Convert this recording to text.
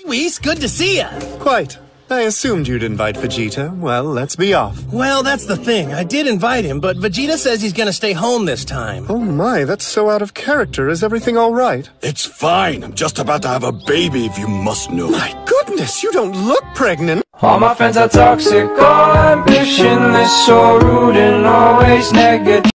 Hey, Whis, good to see ya. Quite. I assumed you'd invite Vegeta. Well, let's be off. Well, that's the thing. I did invite him, but Vegeta says he's gonna stay home this time. Oh my, that's so out of character. Is everything all right? It's fine. I'm just about to have a baby, if you must know. My goodness, you don't look pregnant. All my friends are toxic, all ambitionless, so rude and always negative.